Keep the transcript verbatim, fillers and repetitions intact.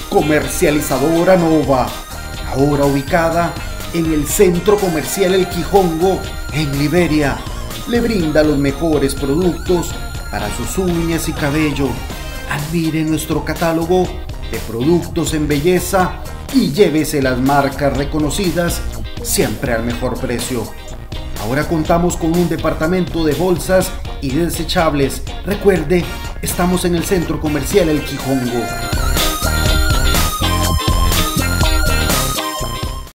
Comercializadora Nova, ahora ubicada en el Centro Comercial El Quijongo, en Liberia, le brinda los mejores productos para sus uñas y cabello. Admire nuestro catálogo de productos en belleza y llévese las marcas reconocidas siempre al mejor precio. Ahora contamos con un departamento de bolsas y desechables. Recuerde, estamos en el Centro Comercial El Quijongo.